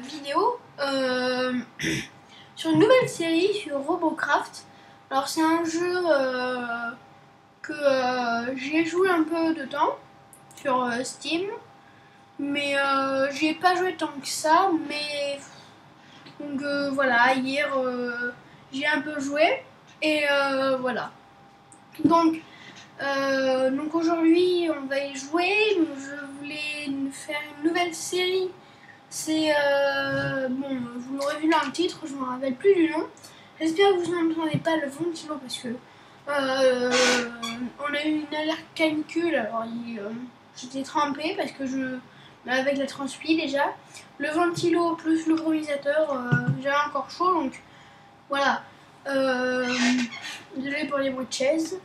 vidéo sur une nouvelle série sur Robocraft. Alors c'est un jeu que j'ai joué un peu de temps sur Steam, mais j'y ai pas joué tant que ça. Mais donc voilà, hier j'ai un peu joué et voilà. Donc aujourd'hui on va y jouer. Je voulais faire une nouvelle série. C'est bon, vous l'aurez vu dans le titre, je me rappelle plus du nom. J'espère que vous n'entendez pas le ventilo parce que on a eu une alerte canicule. Alors j'étais trempée parce que avec la transpi déjà, le ventilo plus le brumisateur, j'avais encore chaud, donc voilà. Désolé pour les bruits de chaise.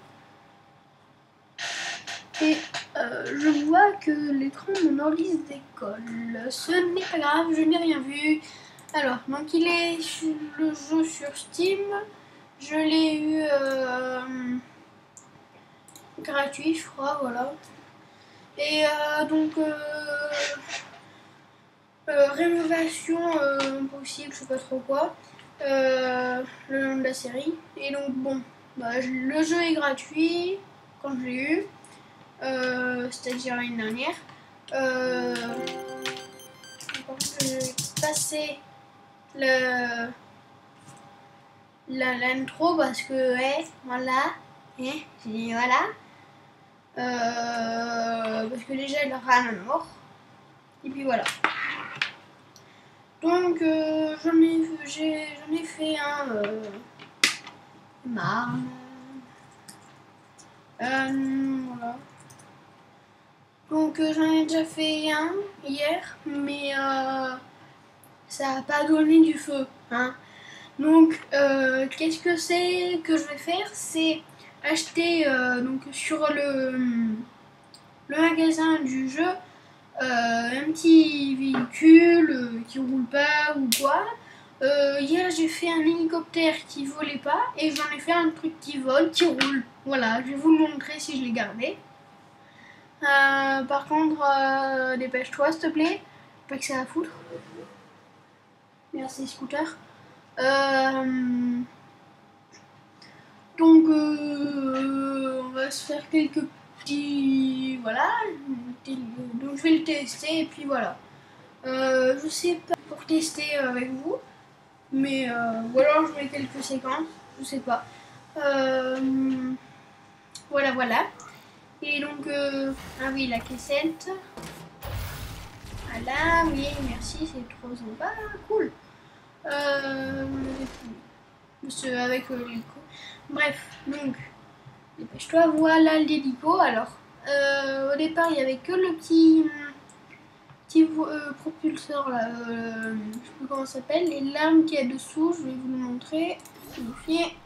Et je vois que l'écran de mon ordi décolle. Ce n'est pas grave, je n'ai rien vu. Alors, donc il est sur le jeu sur Steam. Je l'ai eu gratuit, je crois, voilà. Et donc rénovation possible, je sais pas trop quoi. Le nom de la série. Et donc bon, bah, le jeu est gratuit quand je l'ai eu. C'est-à-dire l'année dernière. Je vais passer l'intro parce que voilà, j'ai dit voilà. Parce que déjà il aura un mort. Et puis voilà. Donc j'en ai fait un marne. Voilà. Donc j'en ai déjà fait un hier, mais ça n'a pas donné du feu, hein. Donc qu'est-ce que c'est que je vais faire? C'est acheter donc sur le magasin du jeu un petit véhicule qui roule pas ou quoi. Hier j'ai fait un hélicoptère qui volait pas et j'en ai fait un truc qui vole, qui roule. Voilà, je vais vous le montrer si je l'ai gardé. Par contre, dépêche-toi s'il te plaît, pas que ça à foutre. Merci scooter. Donc on va se faire quelques petits... Voilà. Donc je vais le tester et puis voilà. Je sais pas pour tester avec vous, mais ou alors je mets quelques séquences, je sais pas. Voilà. Et donc, ah oui, la cassette. Voilà, oui, merci, c'est trop sympa, cool. Avec l'hélico. Bref, donc, dépêche-toi, voilà l'hélico. Alors, au départ, il n'y avait que le petit propulseur là, je sais plus comment ça s'appelle, les lames qu'il y a dessous, je vais vous le montrer. Vérifiez.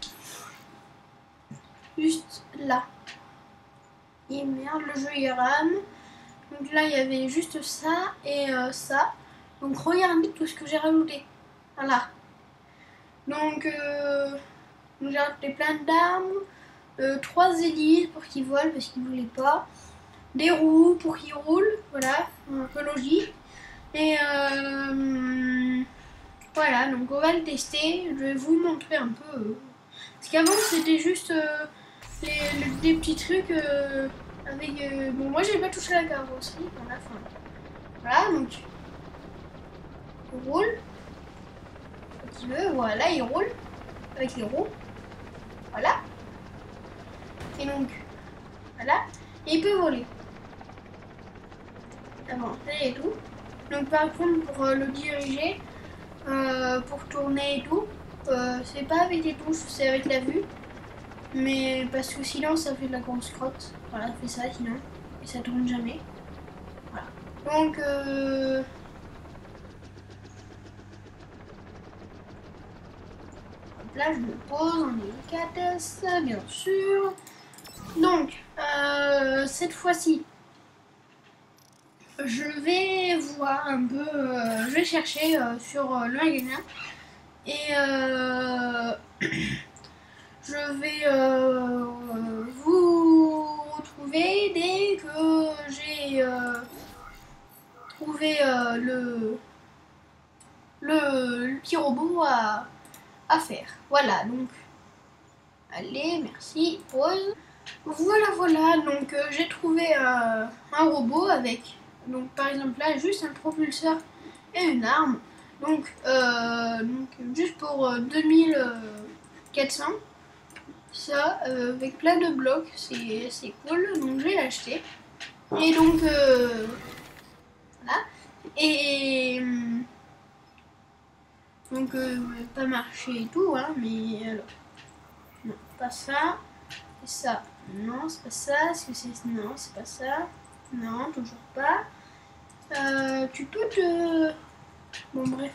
Juste là. Et merde, le jeu il rame. Donc là il y avait juste ça et ça. Donc regardez tout ce que j'ai rajouté. Voilà. Donc j'ai rajouté plein d'armes, 3 hélices pour qu'ils volent parce qu'ils ne voulaient pas. Des roues pour qu'ils roulent. Voilà, un peu logique. Et voilà, donc on va le tester. Je vais vous montrer un peu. Parce qu'avant c'était juste des petits trucs avec... bon, moi j'ai pas touché la carrosserie dans la fin. Voilà, donc il roule. Quand il veut, voilà, il roule avec les roues. Voilà. Et donc, voilà. Et il peut voler. Avancer et tout. Donc par contre, pour le diriger, pour tourner et tout, c'est pas avec les touches, c'est avec la vue. Mais parce que sinon ça fait de la grosse crotte. Voilà, ça fait ça sinon. Et ça tourne jamais. Voilà. Donc là je me pose en délicatesse, bien sûr. Donc cette fois-ci, je vais voir un peu, je vais chercher sur le magasin. Et je vais vous retrouver dès que j'ai trouvé le petit robot à faire. Voilà, donc, allez, merci, pause. Voilà, donc j'ai trouvé un robot avec, donc par exemple là, juste un propulseur et une arme. Donc juste pour 2400, ça, avec plein de blocs, c'est cool, donc je vais l'acheter. Et donc, voilà. Et donc, pas marché et tout, hein, mais alors, non, pas ça. Et ça, non, c'est pas ça. Est-ce que c'est. Non, c'est pas ça. Non, toujours pas. Tu peux te. Bon, bref.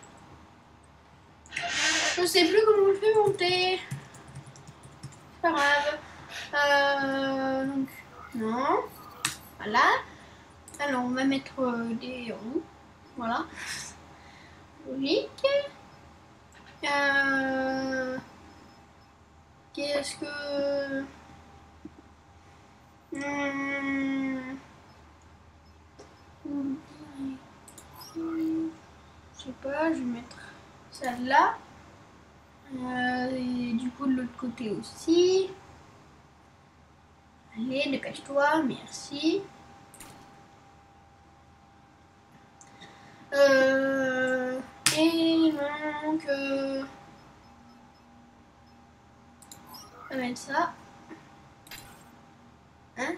Je sais plus comment on le fait monter. C'est pas grave. Donc, non. Voilà. Alors, on va mettre des roues. Voilà. Logique. Qu'est-ce que. Je sais pas, je vais mettre ça là. Et du coup, de l'autre côté aussi. Allez, dépêche-toi, merci. Et donc, on va mettre ça. Hein?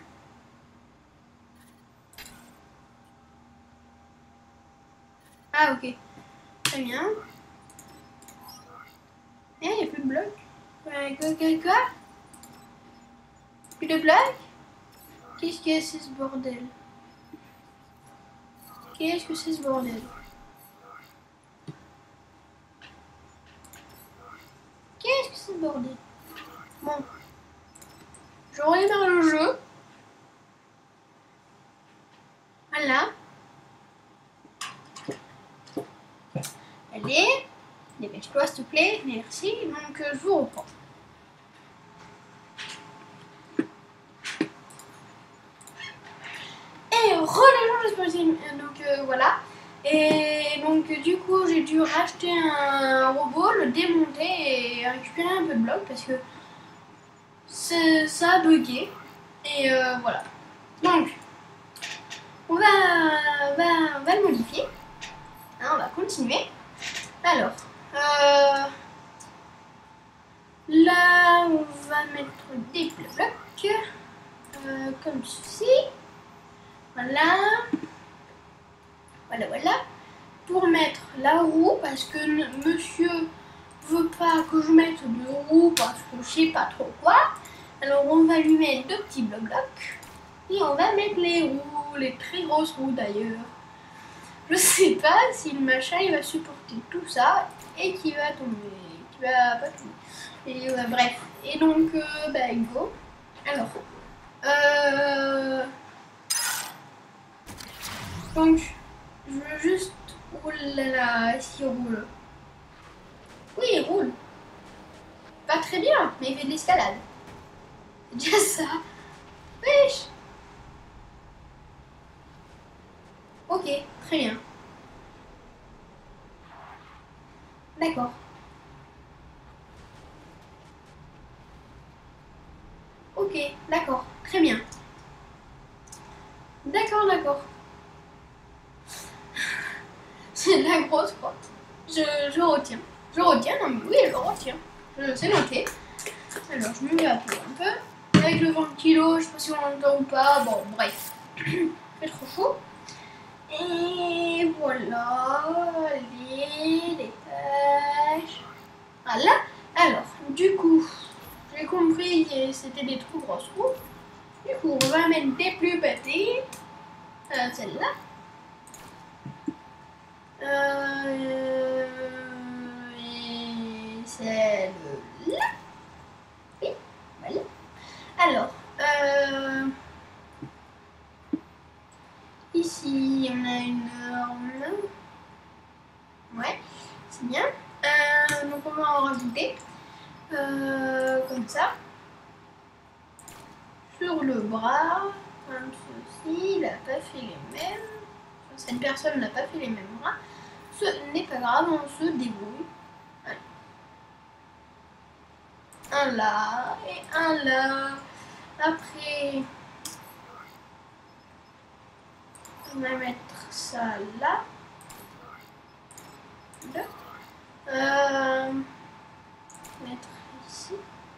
Ah, ok. Très bien. Eh, il n'y a plus de blocs. Quoi? Plus de blocs? Qu'est-ce que c'est ce bordel? Qu'est-ce que c'est ce bordel? Qu'est-ce que c'est ce bordel? Bon. Je redémarre le jeu. Voilà. Allez. Dépêche-toi, s'il te plaît. Merci. Donc, je vous reprends. Et j'espère que donc, voilà. Et donc, du coup, j'ai dû racheter un robot, le démonter et récupérer un peu de blocs parce que ça a bugué. Et voilà. Donc, on va le modifier. Hein, on va continuer. Alors, là, on va mettre des blocs comme ceci. Voilà. Voilà. Pour mettre la roue, parce que monsieur veut pas que je mette de roue parce que je sais pas trop quoi. Alors on va lui mettre deux petits blocs. Et on va mettre les roues, les très grosses roues d'ailleurs. Je sais pas si le machin il va supporter tout ça et qu'il va tomber. Qu'il va pas tomber. Et bref. Et donc, go. Alors. Donc, je veux juste. Oh là là, est-ce qu'il roule? Oui, il roule. Pas très bien, mais il fait de l'escalade. C'est déjà ça. Wesh. Ok, très bien. D'accord. Ok, d'accord, très bien. D'accord. C'est de la grosse crotte. Je retiens. Non mais oui, je retiens. C'est noté. Alors, je me mets à peau un peu. Avec le ventilo, je sais pas si on l'entend ou pas. Bon, bref. Il fait trop chaud. Et voilà. Allez, les tâches. Voilà. Alors, du coup, j'ai compris que c'était des trop grosses roues. Du coup, on va mettre des plus petites. Celle-là. Et celle-là. Oui, voilà. Alors, ici, on a une norme. Ouais, c'est bien. Donc, on va en rajouter. Comme ça. Sur le bras. Comme ceci. Il n'a pas fait les mêmes. Cette personne n'a pas fait les mêmes bras. Ce n'est pas grave, on se débrouille. Allez. Un là et un là. Après, on va mettre ça là. Mettre ici.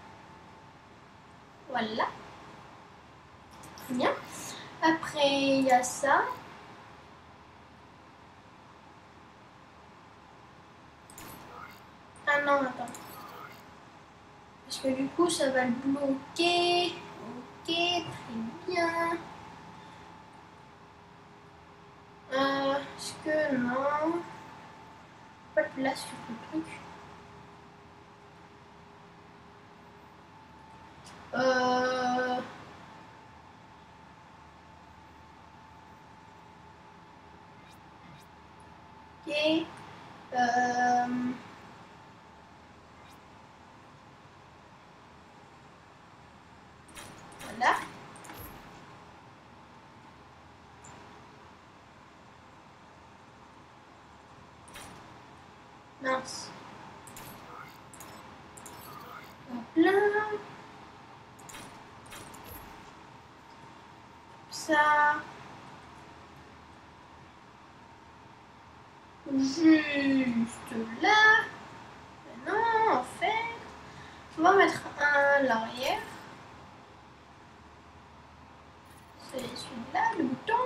Voilà. Bien. Après, il y a ça. Ah non, attends. Parce que du coup, ça va le bloquer. Ok, très bien. Est-ce que non? Pas de place sur le truc. Ok. Voilà. Mince. Hop là. Ça. Juste là. Maintenant, en fait, on va mettre un à l'arrière. C'est celui-là, le bouton.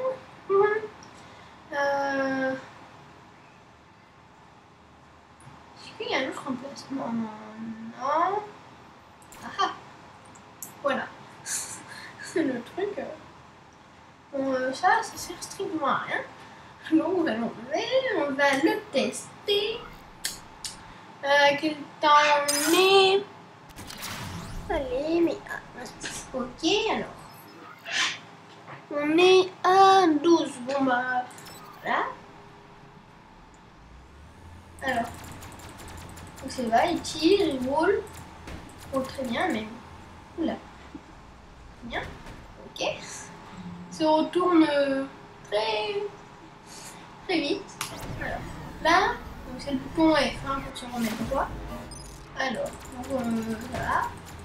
Est-ce qu'il y a un autre emplacement? Non. Ah, voilà. C'est le truc. Bon, ça sert strictement à rien. Donc on va l'enlever, on va le tester. Quel temps on est? Allez, mais... ok, alors. On est à 12. Bon bah, voilà. Alors. Donc ça va, il tire, il roule. Oh, très bien, mais... Oula. Bien. Ok. Se retourne très vite. Alors, là, donc c'est le bouton F1 pour se remettre droit. Alors, donc voilà.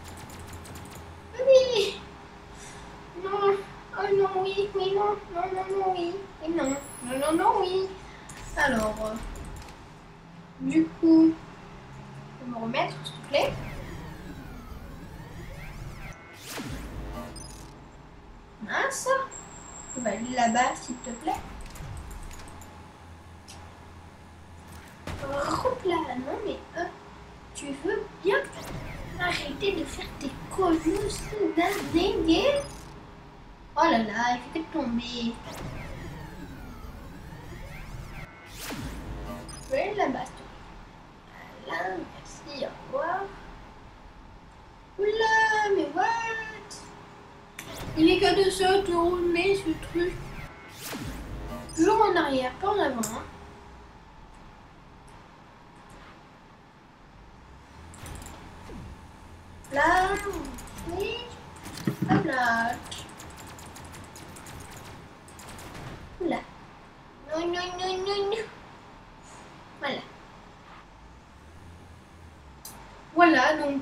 Oui. Non. Oh non, oui, oui, non, non, non, non, oui, et non, non, non, non, oui. Alors, du coup, je vais me remettre, s'il te plaît. Mince. On va aller là-bas, s'il te plaît. Hop là, non, mais tu veux bien arrêter de faire tes colosses dingues? Oh là là, il fait que tomber. Je vais là-bas. Voilà, merci, au revoir. Oula, mais what? Il est que de se tourner ce truc. Toujours en arrière, pas en avant. Hein. Là, oui. Hop là. Oula. Non, non, non, non, non. Voilà. Voilà, donc...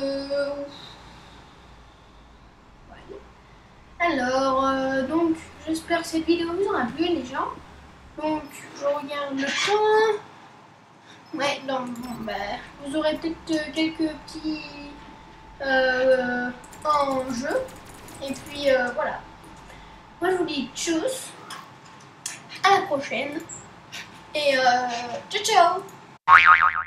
Alors, donc, j'espère que cette vidéo vous aura plu, les gens. Donc, je regarde le temps. Ouais, donc, bon, bah, vous aurez peut-être quelques petits enjeux. Et puis, voilà. Moi, je vous dis tchuss. À la prochaine. Et ciao, ciao.